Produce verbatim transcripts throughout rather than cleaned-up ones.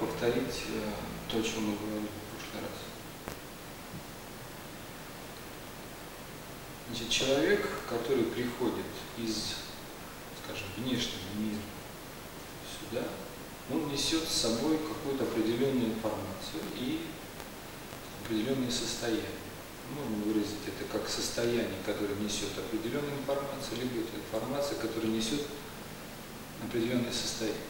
повторить э, то, о чем мы говорили в прошлый раз. Значит, человек, который приходит из, скажем, внешнего мира сюда, он несет с собой какую-то определенную информацию и определенные состояния. Можно выразить это как состояние, которое несет определенную информацию, либо это информация, которая несет определенное состояние.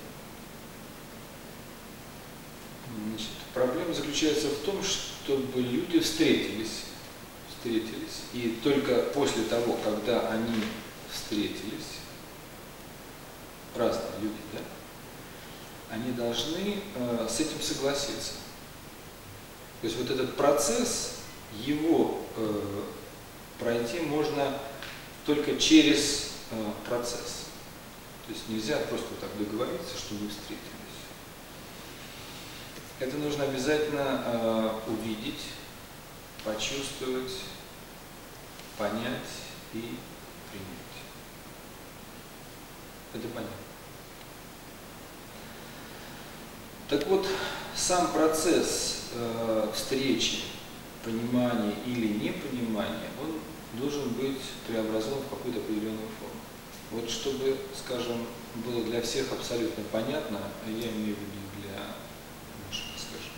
Значит, проблема заключается в том, чтобы люди встретились, встретились, и только после того, когда они встретились, разные люди, да, они должны э, с этим согласиться. То есть вот этот процесс, его э, пройти можно только через э, процесс. То есть нельзя просто так договориться, что мы встретились. Это нужно обязательно э, увидеть, почувствовать, понять и принять. Это понятно. Так вот, сам процесс э, встречи, понимания или непонимания, он должен быть преобразован в какую-то определенную форму. Вот чтобы, скажем, было для всех абсолютно понятно, я имею в виду для наших, скажем,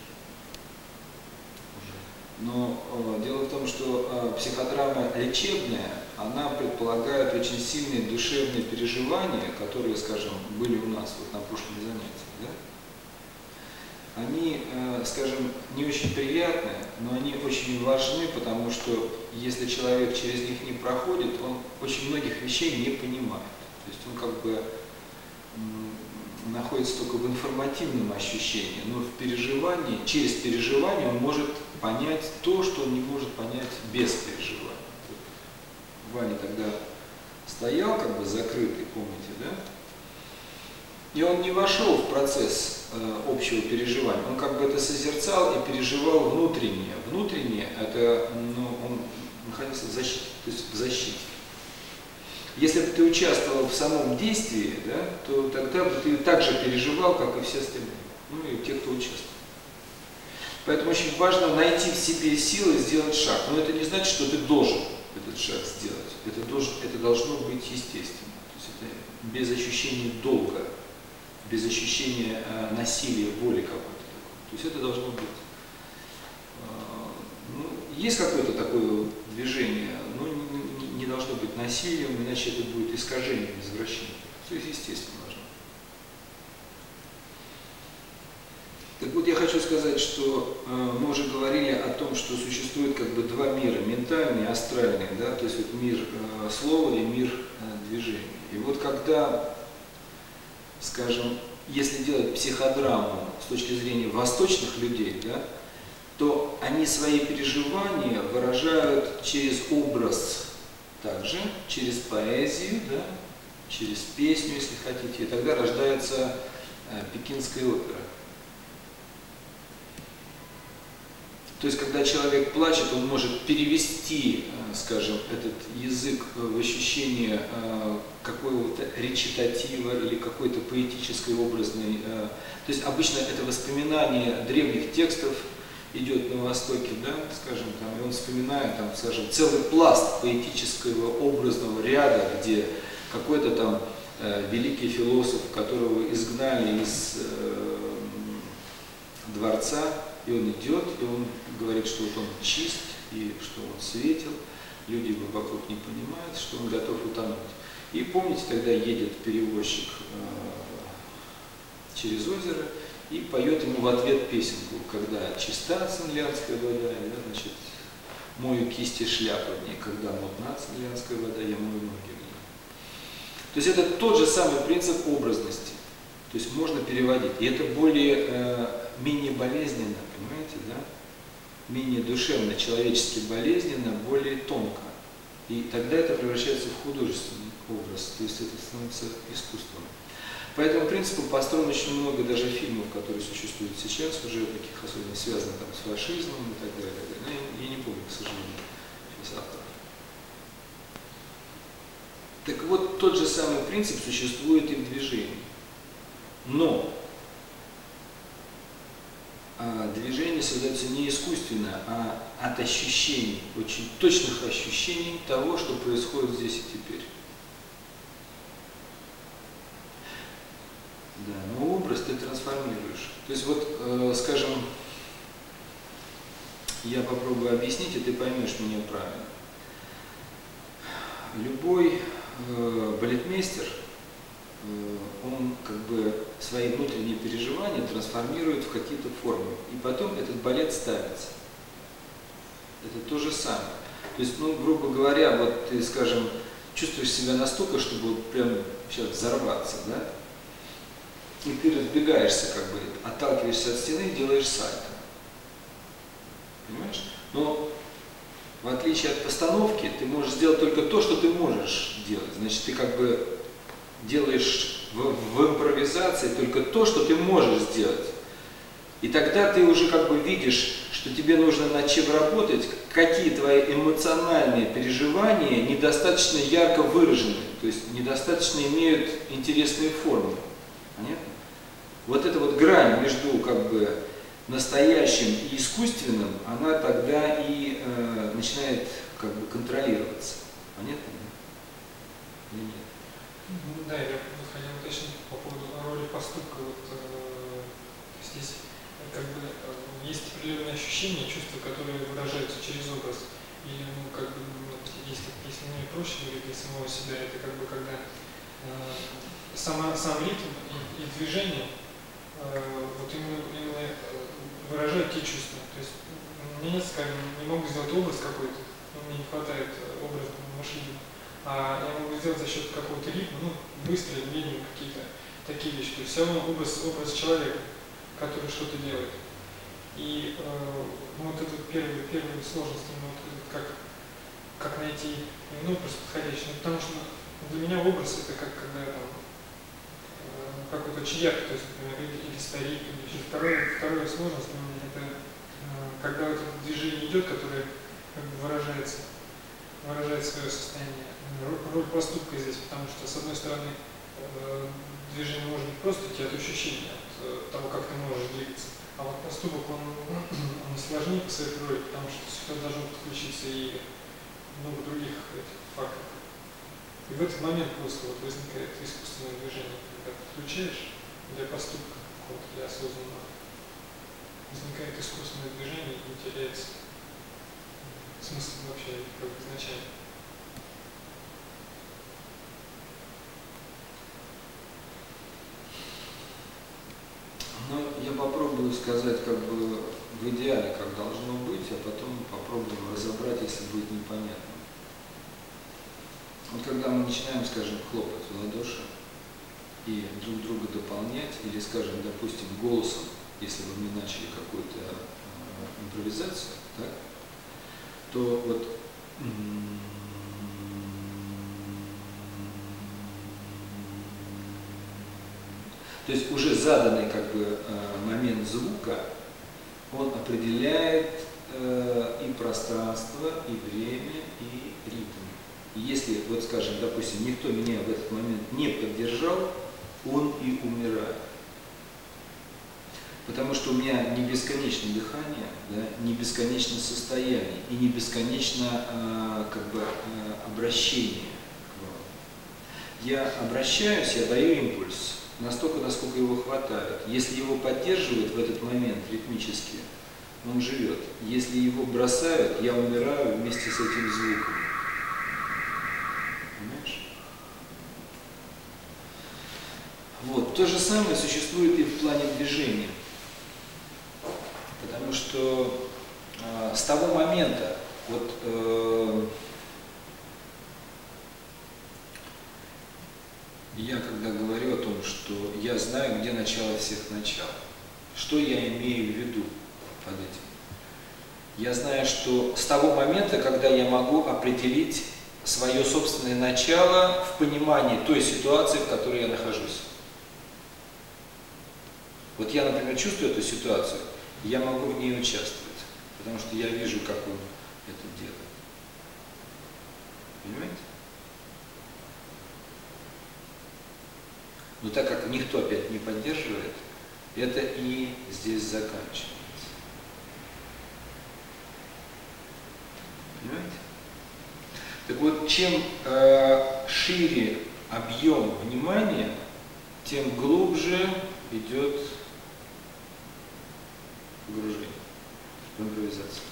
уже. Но э, дело в том, что э, психодрама лечебная, она предполагает очень сильные душевные переживания, которые, скажем, были у нас вот на прошлом занятии, да? Они, э, скажем, не очень приятные, но они очень важны, потому что если человек через них не проходит, он очень многих вещей не понимает. То есть он как бы м, находится только в информативном ощущении, но в переживании, через переживание он может понять то, что он не может понять без переживания. Ваня тогда стоял как бы закрытый, помните, да? И он не вошел в процесс э, общего переживания, он как бы это созерцал и переживал внутреннее. Внутреннее – это, ну, он находился в защите, то есть в защите. Если бы ты участвовал в самом действии, да, то тогда бы ты так же переживал, как и все остальные, ну и те, кто участвовал. Поэтому очень важно найти в себе силы сделать шаг. Но это не значит, что ты должен этот шаг сделать. Это, должен, это должно быть естественно. То есть это без ощущения долга, без ощущения э, насилия, воли какой-то. То есть это должно быть. Э, ну, есть какое-то такое движение, но не, не, не должно быть насилием, иначе это будет искажение, извращение. Все естественно должно быть. Так вот, я хочу сказать, что э, мы уже говорили о том, что существует как бы два мира, ментальный и астральный, да, то есть вот мир э, слова и мир э, движения. И вот когда, скажем, если делать психодраму с точки зрения восточных людей, да, то они свои переживания выражают через образ, также через поэзию, да, через песню, если хотите, и тогда рождается э, пекинская опера. То есть, когда человек плачет, он может перевести, скажем, этот язык в ощущение какого-то речитатива или какой-то поэтической, образной. То есть, обычно это воспоминание древних текстов идет на Востоке, да, скажем, там, и он вспоминает, там, скажем, целый пласт поэтического образного ряда, где какой-то там э, великий философ, которого изгнали из э, дворца, и он идет, и он говорит, что вот он чист, и что он светил, люди его вокруг не понимают, что он готов утонуть. И помните, тогда едет перевозчик э, через озеро и поет ему в ответ песенку, когда чиста цинлянская вода, да, значит, мою кисти шляпы в ней, когда мутна цинлянская вода, я мою ноги в ней. То есть это тот же самый принцип образности. То есть можно переводить. И это более, э, менее болезненно, понимаете, да? Менее душевно, человечески болезненно, более тонко. И тогда это превращается в художественный образ, то есть это становится искусством. По этому принципу построено очень много даже фильмов, которые существуют сейчас, уже таких особенно связанных там, с фашизмом и так далее. И так далее. Я, я не помню, к сожалению, сейчас авторов. Так вот, тот же самый принцип существует и в движении. Но а, движение создается не искусственно, а от ощущений, очень точных ощущений того, что происходит здесь и теперь. Да, но образ ты трансформируешь. То есть вот, э, скажем, я попробую объяснить, и ты поймешь меня правильно. Любой э, балетмейстер, э, он как бы свои внутренние переживания трансформирует в какие-то формы, и потом этот балет ставится. Это то же самое. То есть, ну, грубо говоря, вот ты, скажем, чувствуешь себя настолько, чтобы вот прям сейчас взорваться, да? И ты разбегаешься, как бы, отталкиваешься от стены и делаешь сальто. Понимаешь? Но в отличие от постановки, ты можешь сделать только то, что ты можешь делать. Значит, ты как бы делаешь в, в импровизации только то, что ты можешь сделать. И тогда ты уже как бы видишь, что тебе нужно над чем работать, какие твои эмоциональные переживания недостаточно ярко выражены, то есть недостаточно имеют интересные формы. Понятно? Вот эта вот грань между как бы настоящим и искусственным, она тогда и э, начинает как бы контролироваться. Понятно? Или нет? Ну, да, я хотел уточнить по поводу роли поступка. Вот, э, здесь как бы э, есть определенные ощущения, чувства, которые выражаются через образ. И ну, как бы, вот, если, если мне проще говорить для самого себя, это как бы когда э, сама, сам ритм и, и движение э, вот именно, именно выражают те чувства. То есть мне, скажем, не могу сделать образ какой-то, но мне не хватает образного мышления. А я могу сделать за счет какого-то ритма, ну, быстрые, медленные какие-то такие вещи. То есть все равно образ, образ человека, который что-то делает. И э, вот это первая, первая сложность, ну, вот, как, как найти именно образ подходящий. Ну, потому что для меня образ это как когда там э, какой-то очень яркий, то есть, например, или, или старик, или вторая, вторая сложность, ну, это э, когда вот это движение идет, которое как бы выражается, выражает свое состояние. Роль поступка здесь, потому что, с одной стороны, э, движение может быть просто идти от ощущения, от э, того, как ты можешь двигаться, а вот поступок, он, он сложнее по своей природе, потому что сюда должно подключиться и много других этих факторов. И в этот момент просто вот возникает искусственное движение, когда подключаешь для поступка, вот, для осознанного, возникает искусственное движение и теряется смысл вообще как бы изначально. Ну, я попробую сказать, как бы в идеале, как должно быть, а потом попробуем разобрать, если будет непонятно. Вот когда мы начинаем, скажем, хлопать в ладоши и друг друга дополнять, или, скажем, допустим, голосом, если бы мы начали какую-то э, импровизацию, так, то вот то есть уже заданный как бы момент звука, он определяет э, и пространство, и время, и ритм. И если, вот скажем, допустим, никто меня в этот момент не поддержал, он и умирает. Потому что у меня не бесконечное дыхание, да, не бесконечное состояние и не бесконечно э, как бы, э, обращение к вам. Я обращаюсь, я даю импульс настолько, насколько его хватает. Если его поддерживают в этот момент ритмически, он живет. Если его бросают, я умираю вместе с этим звуком. Понимаешь? Вот. То же самое существует и в плане движения. Потому что э, с того момента, вот э, я когда говорю о том, что я знаю, где начало всех начал, что я имею в виду под этим? Я знаю, что с того момента, когда я могу определить свое собственное начало в понимании той ситуации, в которой я нахожусь. Вот я, например, чувствую эту ситуацию, я могу в ней участвовать, потому что я вижу, как он это делает. Понимаете? Но так как никто опять не поддерживает, это и здесь заканчивается. Понимаете? Так вот, чем э, шире объем внимания, тем глубже идет погружение в импровизацию.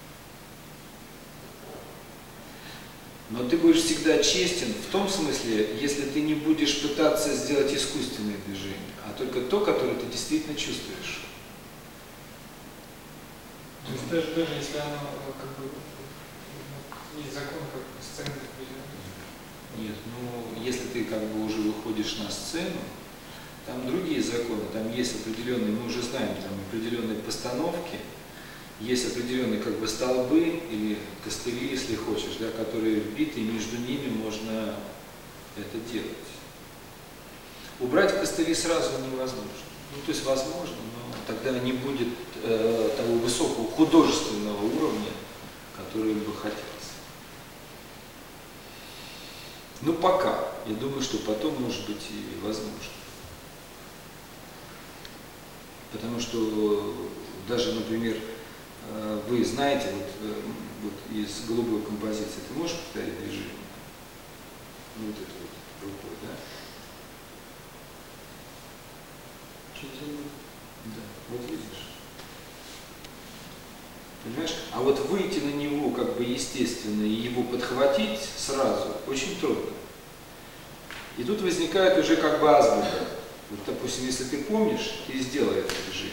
Но ты будешь всегда честен в том смысле, если ты не будешь пытаться сделать искусственные движения, а только то, которое ты действительно чувствуешь. То есть даже, даже если оно как бы есть закон как бы сцены. Нет, ну если ты как бы уже выходишь на сцену, там другие законы, там есть определенные, мы уже знаем, там определенные постановки, есть определенные как бы столбы или костыли, если хочешь, да, которые вбиты, и между ними можно это делать. Убрать костыли сразу невозможно. Ну, то есть возможно, но тогда не будет э, того высокого художественного уровня, который бы хотелось. Ну, пока. Я думаю, что потом, может быть, и возможно. Потому что даже, например, вы знаете, вот, вот из голубой композиции, ты можешь повторить движение? Ну, вот это вот рукой, да? Что делать? Да, вот видишь. Понимаешь? А вот выйти на него как бы естественно и его подхватить сразу очень трудно. И тут возникает уже как бы азбука. Вот, допустим, если ты помнишь, ты сделай это движение.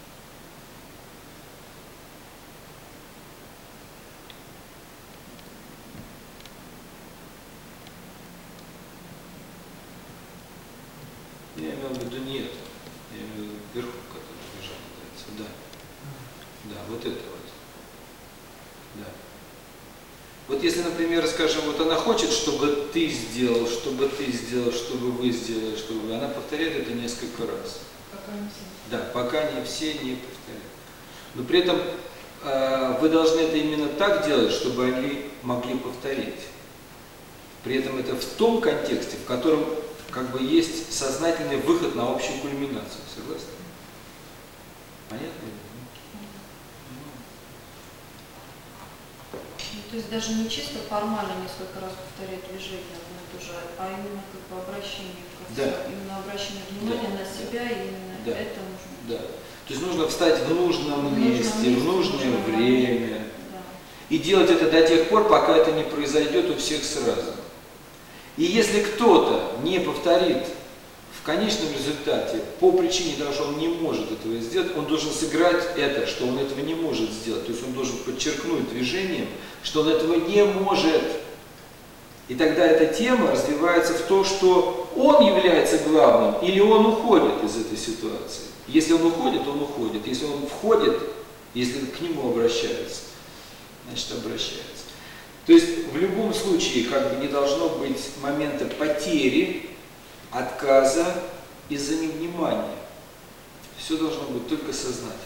Я имел в виду не это. Я имею в виду вверху, который лежал, да. Да, вот это вот. Да. Вот если, например, скажем, вот она хочет, чтобы ты сделал, чтобы ты сделал, чтобы вы сделали, чтобы вы, она повторяет это несколько раз. Пока не все. Да, пока не все не повторяют. Но при этом э, вы должны это именно так делать, чтобы они могли повторить. При этом это в том контексте, в котором как бы есть сознательный выход на общую кульминацию. Согласны? Понятно? То есть даже не чисто формально несколько раз повторять движение одно и то же, а именно как бы обращение ко всему, Да. именно обращение внимания Да. на себя, и именно Да. это нужно. Да. То есть нужно встать в нужном В месте, нужном месте, в нужное в нужном время. Да. И делать это до тех пор, пока это не произойдет у всех сразу. И если кто-то не повторит в конечном результате по причине того, что он не может этого сделать, он должен сыграть это, что он этого не может сделать. То есть он должен подчеркнуть движением, что он этого не может. И тогда эта тема развивается в то, что он является главным или он уходит из этой ситуации. Если он уходит, он уходит. Если он входит, если к нему обращаются, значит обращается. То есть в любом случае как бы не должно быть момента потери, отказа из-за невнимания. Все должно быть только сознательно.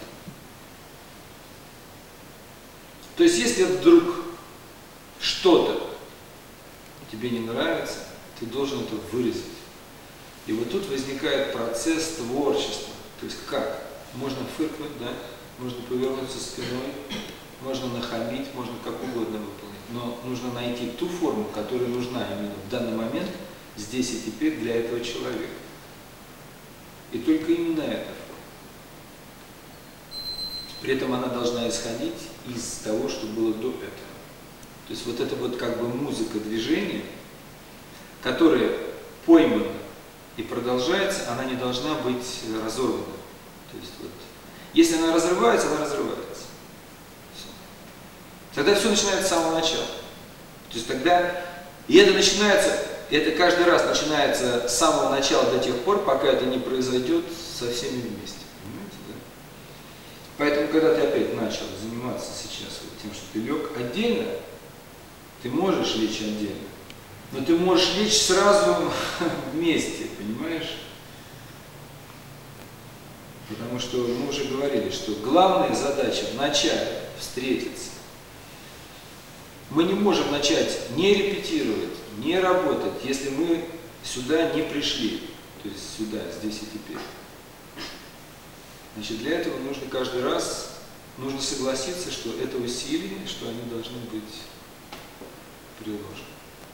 То есть если вдруг что-то тебе не нравится, ты должен это выразить. И вот тут возникает процесс творчества. То есть как? Можно фыркнуть, да? Можно повернуться спиной, можно нахамить, можно как угодно выполнить. Но нужно найти ту форму, которая нужна именно в данный момент, здесь и теперь для этого человека. И только именно эта форма. При этом она должна исходить из того, что было до этого. То есть вот это вот как бы музыка движения, которая поймана и продолжается, она не должна быть разорвана. То есть вот, если она разрывается, она разрывается. Все. Тогда все начинается с самого начала. То есть тогда, и это начинается, это каждый раз начинается с самого начала до тех пор, пока это не произойдет со всеми вместе. Понимаете, да? Поэтому, когда ты опять начал заниматься сейчас вот тем, что ты лег отдельно, ты можешь лечь отдельно, но ты можешь лечь сразу вместе, понимаешь? Потому что мы уже говорили, что главная задача вначале встретиться. Мы не можем начать не репетировать, не работать, если мы сюда не пришли, то есть сюда, здесь и теперь. Значит, для этого нужно каждый раз нужно согласиться, что это усилия, что они должны быть приложены.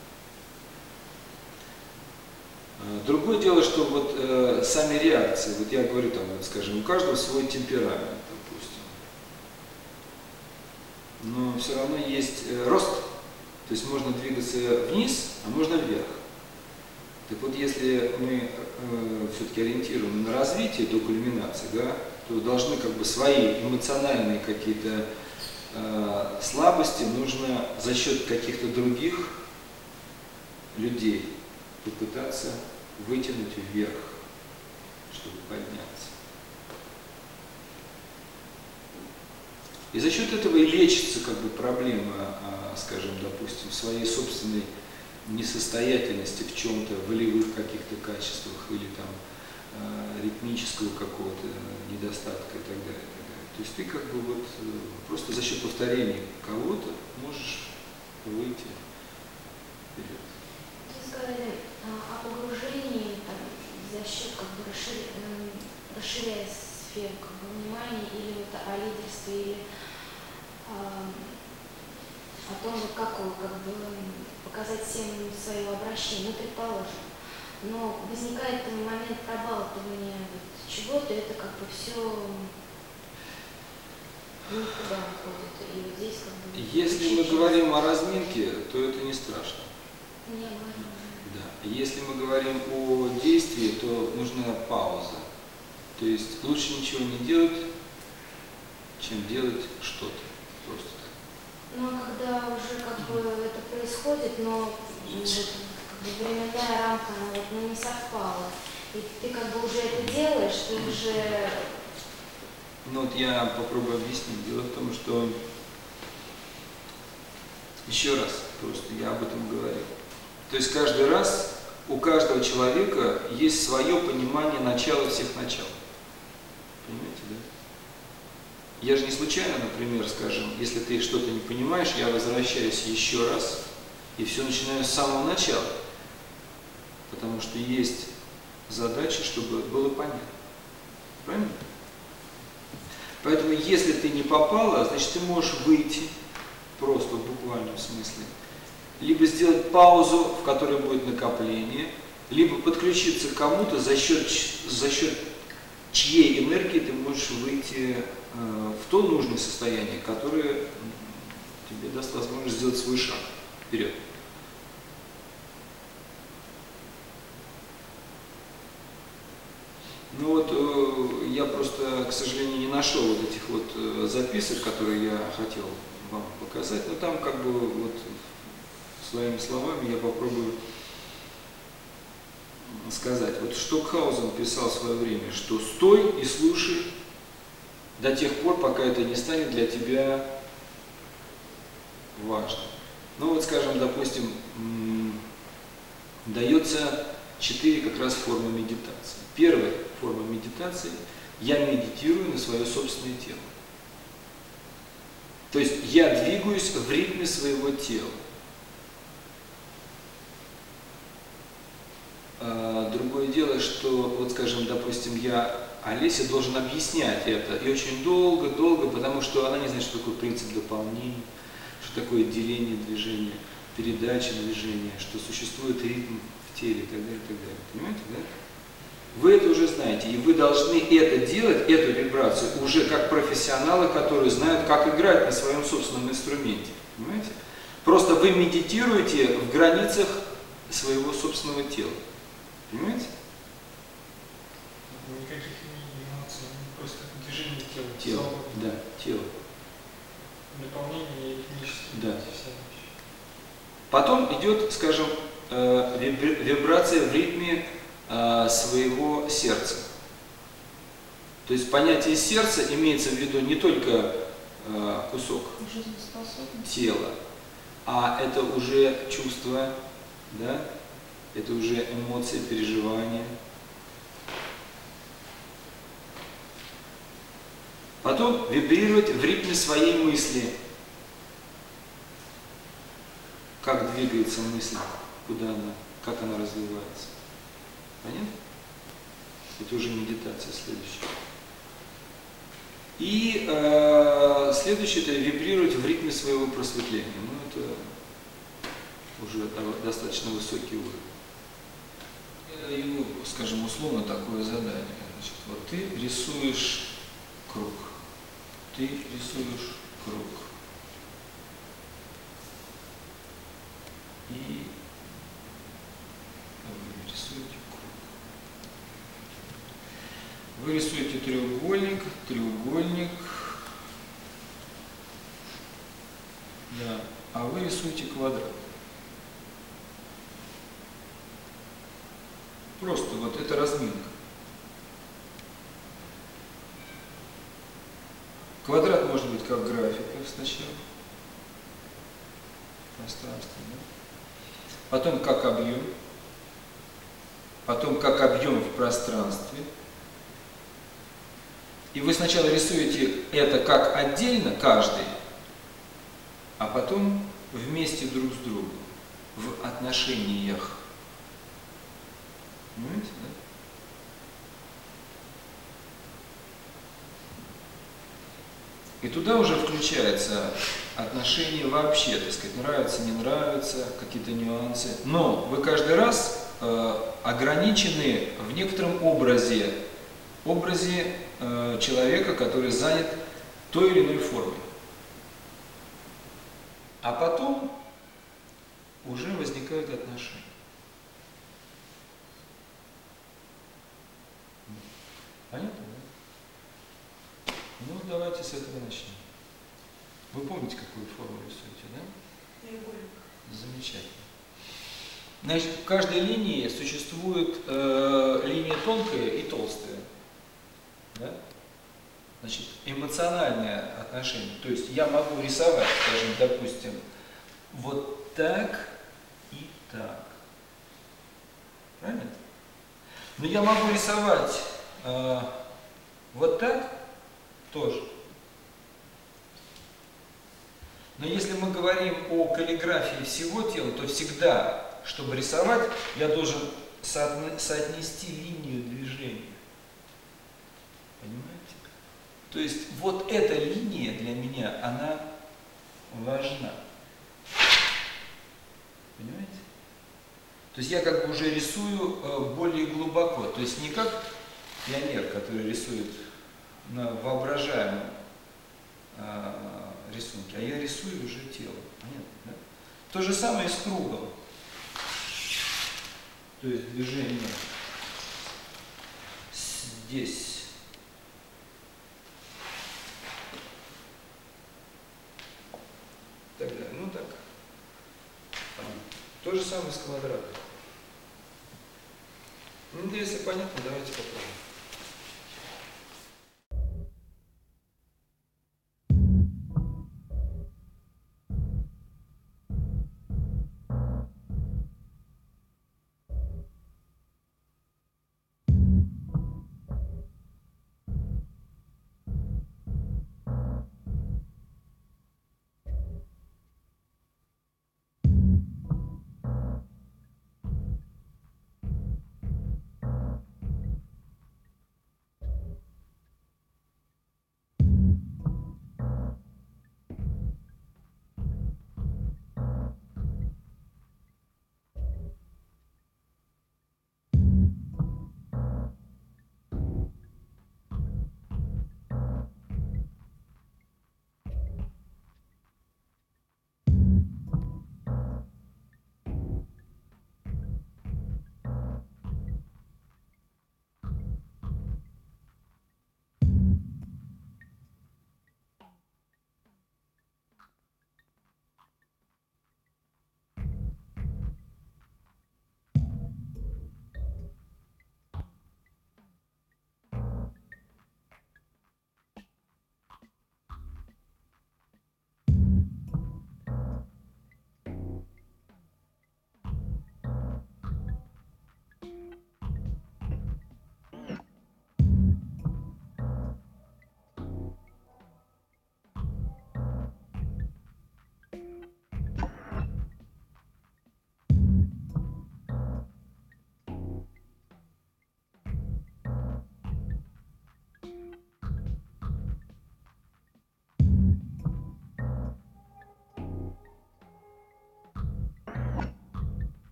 Другое дело, что вот э, сами реакции, вот я говорю, там, вот, скажем, у каждого свой темперамент, допустим. Но все равно есть э, рост, то есть можно двигаться вниз, а можно вверх. Так вот, если мы э, все-таки ориентируем на развитие до кульминации, да, то должны как бы свои эмоциональные какие-то э, слабости нужно за счет каких-то других людей попытаться вытянуть вверх, чтобы подняться. И за счет этого и лечится как бы проблема, скажем, допустим, своей собственной несостоятельности в чем-то, волевых каких-то качествах или там ритмического какого-то недостатка и так далее, и так далее. То есть ты как бы вот просто за счет повторения кого-то можешь выйти вперед. Сказали о погружении там, за счет как бы расширя, расширяя сферу как бы, внимания или вот о лидерстве, или а, о том, вот, как, как бы, показать всем свое обращение, ну, предположим. Но возникает момент пробалтывания вот, чего-то, это как бы все никуда уходит. И вот здесь как бы... Если мы говорим о разминке, то это не страшно. Не, можно. Да. Если мы говорим о действии, то нужна пауза. То есть лучше ничего не делать, чем делать что-то. Просто так. Ну, а когда уже как бы это происходит, но вот, как бы, временная рамка, она вот, ну, не совпала. И ты как бы уже это делаешь, ты уже... Ну вот я попробую объяснить. Дело в том, что еще раз, просто я об этом говорил. То есть каждый раз у каждого человека есть свое понимание начала всех начал. Понимаете, да? Я же не случайно, например, скажем, если ты что-то не понимаешь, я возвращаюсь еще раз и все начинаю с самого начала. Потому что есть задача, чтобы было понятно. Правильно? Поэтому если ты не попала, значит ты можешь выйти, просто в буквальном смысле, либо сделать паузу, в которой будет накопление, либо подключиться к кому-то, за счет, за счет чьей энергии ты можешь выйти э, в то нужное состояние, которое тебе даст возможность сделать свой шаг вперед. Ну вот э, я просто, к сожалению, не нашел вот этих вот э, записок, которые я хотел вам показать, но там как бы вот своими словами я попробую сказать. Вот Штокхаузен писал в свое время, что стой и слушай до тех пор, пока это не станет для тебя важным. Ну вот, скажем, допустим, дается четыре как раз формы медитации. Первая форма медитации – я медитирую на свое собственное тело. То есть я двигаюсь в ритме своего тела. Другое дело, что, вот скажем, допустим, я Олесе должен объяснять это, и очень долго-долго, потому что она не знает, что такое принцип дополнения, что такое деление движения, передача движения, что существует ритм в теле и так далее, и так далее. Понимаете, да? Вы это уже знаете, и вы должны это делать, эту вибрацию, уже как профессионалы, которые знают, как играть на своем собственном инструменте. Понимаете? Просто вы медитируете в границах своего собственного тела. Понимаете? Никаких эмоций, просто движение тела. Тело, да, тело. Дополнение и ритмические. Да. Все. Потом идет, скажем, вибрация в ритме своего сердца. То есть понятие сердца имеется в виду не только кусок тела, а это уже чувства, да? Это уже эмоции, переживания. Потом вибрировать в ритме своей мысли. Как двигается мысль, куда она, как она развивается. Понятно? Это уже медитация следующая. И э, следующее – это вибрировать в ритме своего просветления. Ну, это уже достаточно высокий уровень. Я даю, скажем, условно такое задание. Значит, вот ты рисуешь круг, ты рисуешь круг. И вы рисуете круг. Вы рисуете треугольник, треугольник, да, а вы рисуете квадрат. Просто вот это разминка. Квадрат может быть как графика сначала, пространство, да? Потом как объем, потом как объем в пространстве. И вы сначала рисуете это как отдельно, каждый, а потом вместе друг с другом, в отношениях. Понимаете, да? И туда уже включается отношения вообще, так сказать, нравится, не нравится, какие-то нюансы. Но вы каждый раз э, ограничены в некотором образе, образе э, человека, который занят той или иной формой. А потом уже возникают отношения. Понятно, да? Ну, давайте с этого начнем. Вы помните, какую форму рисуете, да? Треугольник. Замечательно. Значит, в каждой линии существует э, линия тонкая и толстая. Да? Значит, эмоциональное отношение. То есть я могу рисовать, скажем, допустим, вот так и так. Правильно? Но я могу рисовать э, вот так тоже. Но если мы говорим о каллиграфии всего тела, то всегда, чтобы рисовать, я должен соотнести линию движения. Понимаете? То есть вот эта линия для меня, она важна. Понимаете? То есть я как бы уже рисую более глубоко. То есть не как пионер, который рисует на воображаемом э, рисунке, а я рисую уже тело. Понятно, да? То же самое и с кругом. То есть движение здесь. Так далее. Ну так. То же самое с квадратом. Ну, если понятно, давайте попробуем.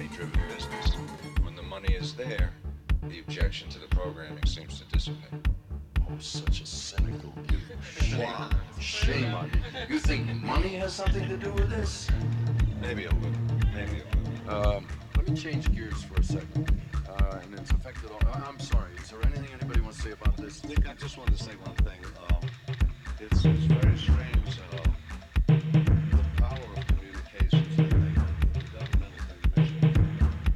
money-driven business. When the money is there, the objection to the programming seems to dissipate. Oh, such a cynical view. Shame. Shame on you. You think money has something to do with this? Maybe a little. Maybe a little. Um, let me change gears for a second. Uh, and it's affected all... I'm sorry. Is there anything anybody wants to say about this? Nick, I just wanted to say one thing. Um, it's, it's very strange uh, the power of communications that they have. The government has been measured.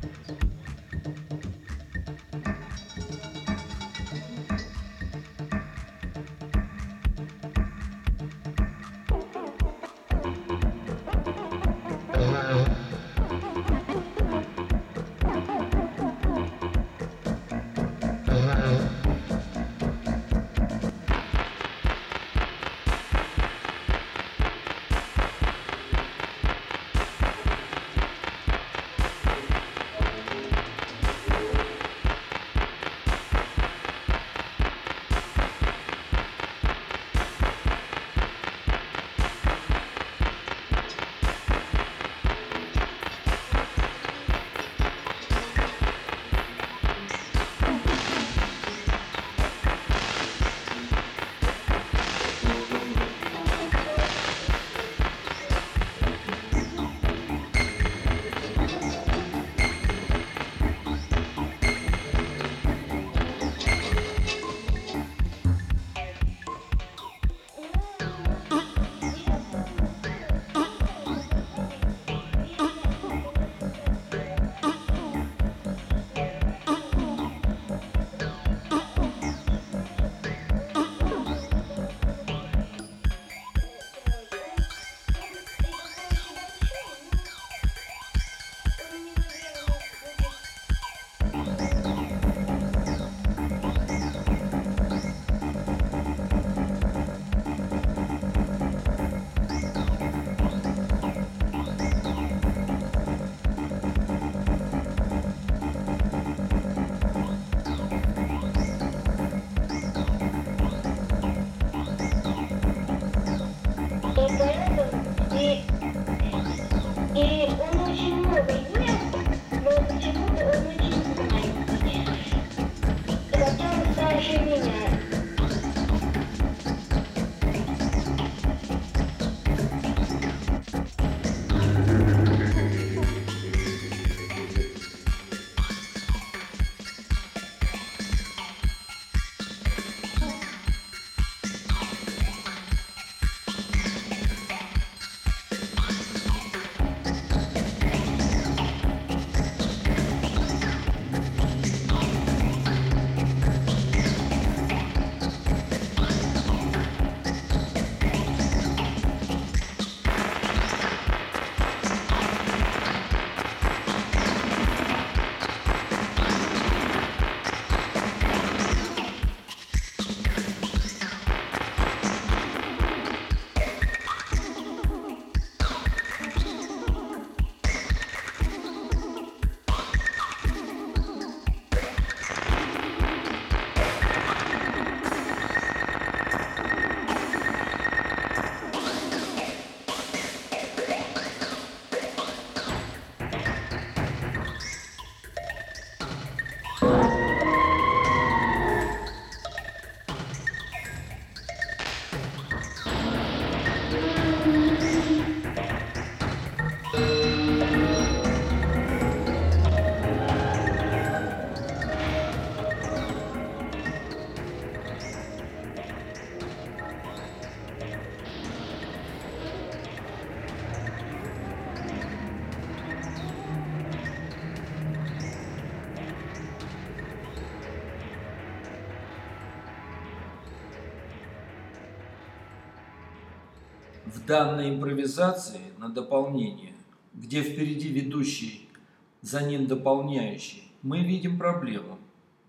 В данной импровизации на дополнение, где впереди ведущий, за ним дополняющий, мы видим проблему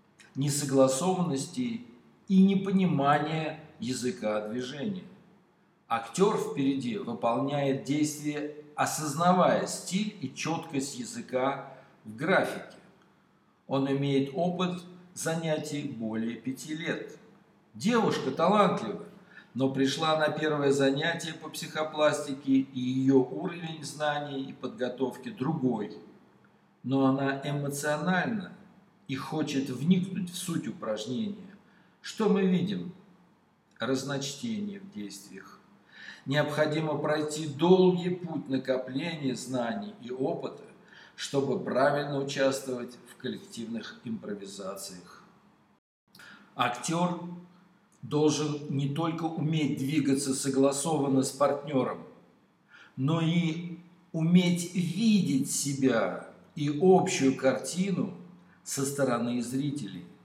несогласованности и непонимания языка движения. Актер впереди выполняет действие, осознавая стиль и четкость языка в графике. Он имеет опыт занятий более пяти лет. Девушка талантлива, но пришла на первое занятие по психопластике, и ее уровень знаний и подготовки другой. но она эмоциональна и хочет вникнуть в суть упражнения. Что мы видим? Разночтение в действиях. Необходимо пройти долгий путь накопления знаний и опыта, чтобы правильно участвовать в коллективных импровизациях. Актер должен не только уметь двигаться согласованно с партнером, но и уметь видеть себя и общую картину со стороны зрителей.